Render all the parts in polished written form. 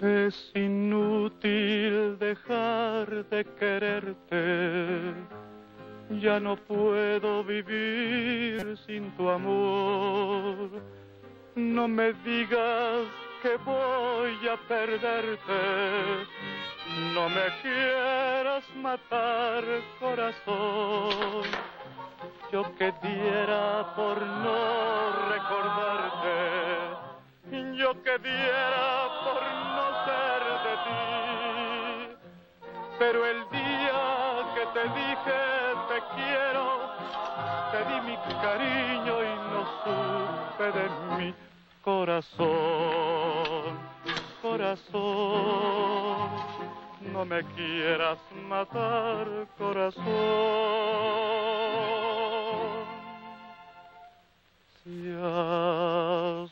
Es inútil dejar de quererte, ya no puedo vivir sin tu amor. No me digas que voy a perderte, no me quieras matar, corazón. Yo que diera por no recordarte, yo que diera por no ser de ti. Pero el día que te dije te quiero, te di mi cariño y no supe de mi corazón. Corazón, no me quieras matar, corazón. Si has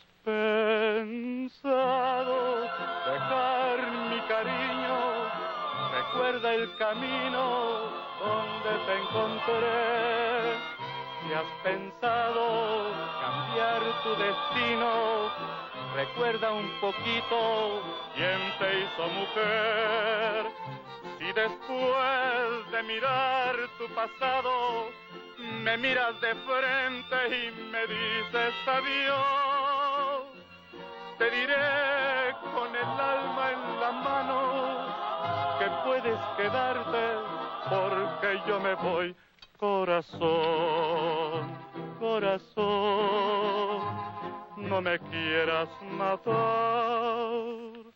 pensado dejar mi cariño, recuerda el camino donde te encontré. Si has pensado cambiar tu destino, recuerda un poquito quién te hizo mujer. Si después de mirar tu pasado me miras de frente y me dices adiós, te diré con el alma en la mano que puedes quedarte porque yo me voy. Corazón, corazón, no me quieras matar.